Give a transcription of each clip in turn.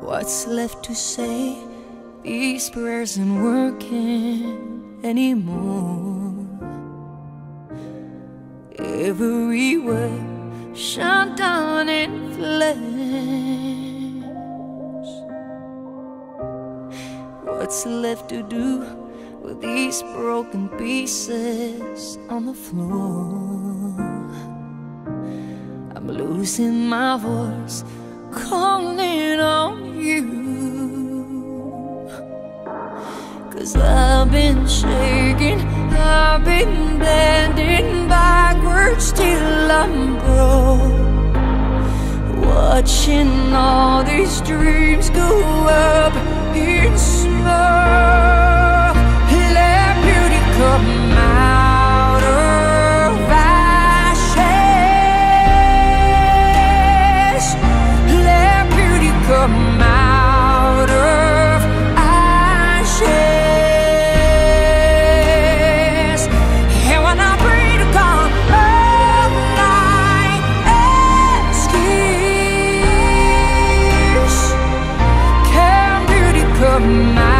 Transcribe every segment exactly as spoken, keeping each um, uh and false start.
What's left to say? These prayers aren't working anymore. Every word shut down in flames. What's left to do with these broken pieces on the floor? I'm losing my voice, calling on you, 'cause I've been shaking, I've been bending backwards till I'm broke, watching all these dreams go up in smoke. Let beauty come out of ashes. Let beauty come out of ashes. And when I pray to God, all my excuse, can beauty come out?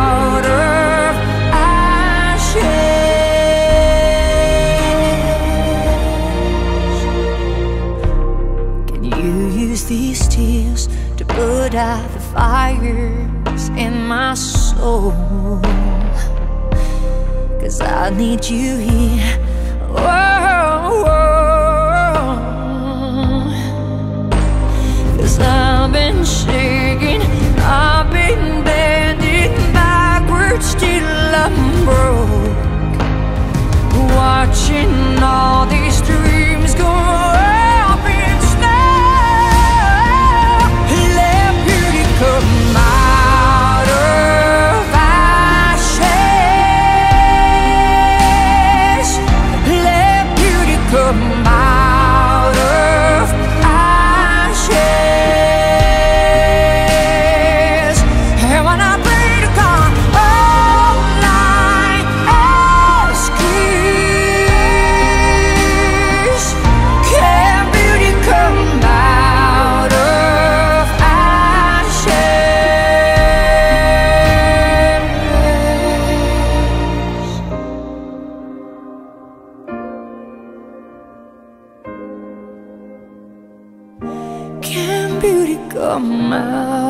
These tears to put out the fires in my soul, 'cause I need you here. Whoa, whoa. 'Cause I've been shaking, I've been bending backwards till I'm broke, watching all these dreams go up in come out of ashes. Let beauty come out of ashes. And when I pray to God, all I ask is, can beauty come out of can beauty come out?